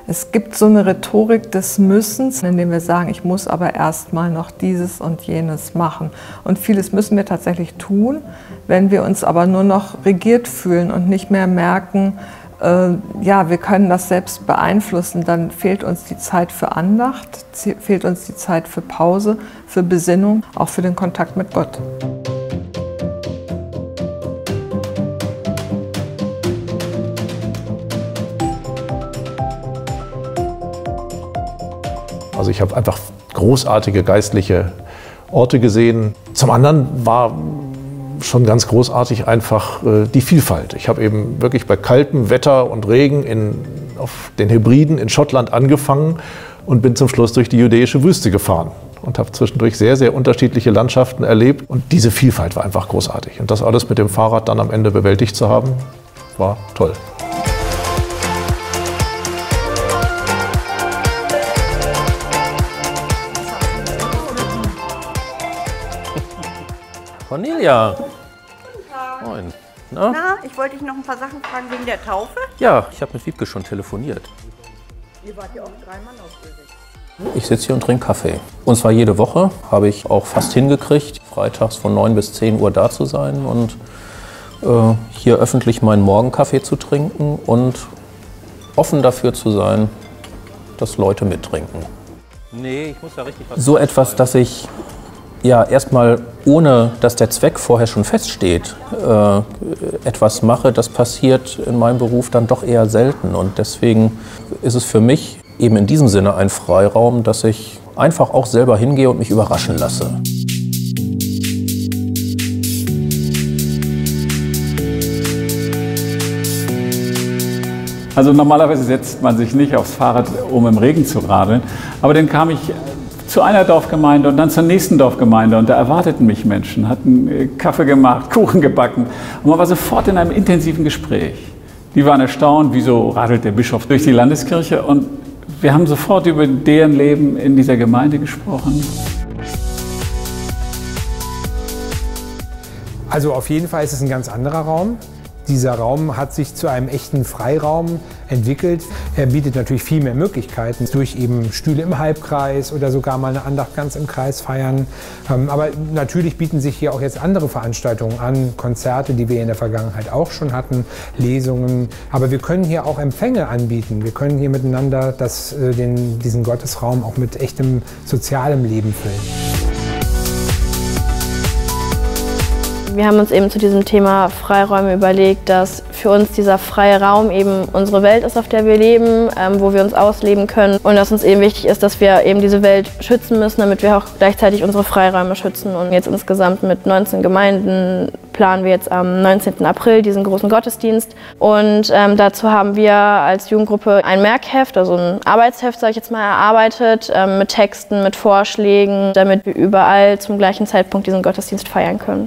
Es gibt so eine Rhetorik des Müssens, indem wir sagen, ich muss aber erst mal noch dieses und jenes machen. Und vieles müssen wir tatsächlich tun, wenn wir uns aber nur noch regiert fühlen und nicht mehr merken, ja, wir können das selbst beeinflussen, dann fehlt uns die Zeit für Andacht, fehlt uns die Zeit für Pause, für Besinnung, auch für den Kontakt mit Gott. Also ich habe einfach großartige geistliche Orte gesehen. Zum anderen war schon ganz großartig einfach die Vielfalt. Ich habe eben wirklich bei kaltem Wetter und Regen auf den Hebriden in Schottland angefangen und bin zum Schluss durch die judäische Wüste gefahren und habe zwischendurch sehr, sehr unterschiedliche Landschaften erlebt. Und diese Vielfalt war einfach großartig. Und das alles mit dem Fahrrad dann am Ende bewältigt zu haben, war toll. Cornelia! Moin. Na, ich wollte dich noch ein paar Sachen fragen wegen der Taufe. Ja, ich habe mit Wiebke schon telefoniert. Ihr wart ja auch 3 Mann ausgesucht. Ich sitze hier und trinke Kaffee. Und zwar jede Woche habe ich auch fast hingekriegt, freitags von 9 bis 10 Uhr da zu sein und hier öffentlich meinen Morgenkaffee zu trinken und offen dafür zu sein, dass Leute mittrinken. Nee, ich muss da richtig was. So etwas, dass ich ja erstmal, ohne dass der Zweck vorher schon feststeht, etwas mache, das passiert in meinem Beruf dann doch eher selten. Und deswegen ist es für mich eben in diesem Sinne ein Freiraum, dass ich einfach auch selber hingehe und mich überraschen lasse. Also normalerweise setzt man sich nicht aufs Fahrrad, um im Regen zu radeln. Aber dann kam ich zu einer Dorfgemeinde und dann zur nächsten Dorfgemeinde und da erwarteten mich Menschen, hatten Kaffee gemacht, Kuchen gebacken und man war sofort in einem intensiven Gespräch. Die waren erstaunt, wieso radelt der Bischof durch die Landeskirche, und wir haben sofort über deren Leben in dieser Gemeinde gesprochen. Also auf jeden Fall ist es ein ganz anderer Raum. Dieser Raum hat sich zu einem echten Freiraum entwickelt. Er bietet natürlich viel mehr Möglichkeiten, durch eben Stühle im Halbkreis oder sogar mal eine Andacht ganz im Kreis feiern. Aber natürlich bieten sich hier auch jetzt andere Veranstaltungen an, Konzerte, die wir in der Vergangenheit auch schon hatten, Lesungen. Aber wir können hier auch Empfänge anbieten. Wir können hier miteinander diesen Gottesraum auch mit echtem sozialem Leben füllen. Wir haben uns eben zu diesem Thema Freiräume überlegt, dass für uns dieser freie Raum eben unsere Welt ist, auf der wir leben, wo wir uns ausleben können, und dass uns eben wichtig ist, dass wir eben diese Welt schützen müssen, damit wir auch gleichzeitig unsere Freiräume schützen. Und jetzt insgesamt mit 19 Gemeinden planen wir jetzt am 19. April diesen großen Gottesdienst. Und dazu haben wir als Jugendgruppe ein Merkheft, also ein Arbeitsheft, sage ich jetzt mal, erarbeitet, mit Texten, mit Vorschlägen, damit wir überall zum gleichen Zeitpunkt diesen Gottesdienst feiern können.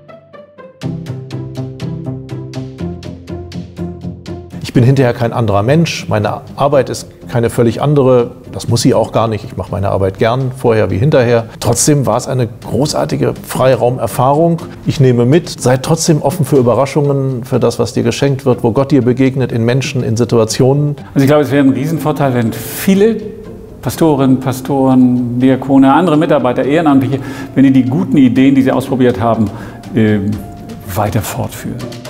Ich bin hinterher kein anderer Mensch, meine Arbeit ist keine völlig andere, das muss sie auch gar nicht, ich mache meine Arbeit gern, vorher wie hinterher. Trotzdem war es eine großartige Freiraumerfahrung. Ich nehme mit, sei trotzdem offen für Überraschungen, für das, was dir geschenkt wird, wo Gott dir begegnet, in Menschen, in Situationen. Also ich glaube, es wäre ein Riesenvorteil, wenn viele Pastorinnen, Pastoren, Diakone, andere Mitarbeiter, Ehrenamtliche, wenn die guten Ideen, die sie ausprobiert haben, weiter fortführen.